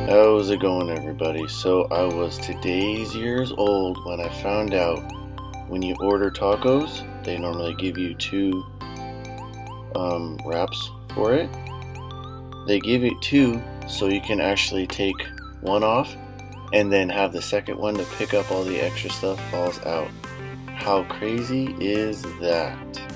How's it going, everybody? So I was today's years old when I found out when you order tacos, they normally give you two wraps for it. They give you two so you can actually take one off and then have the second one to pick up all the extra stuff falls out. How crazy is that?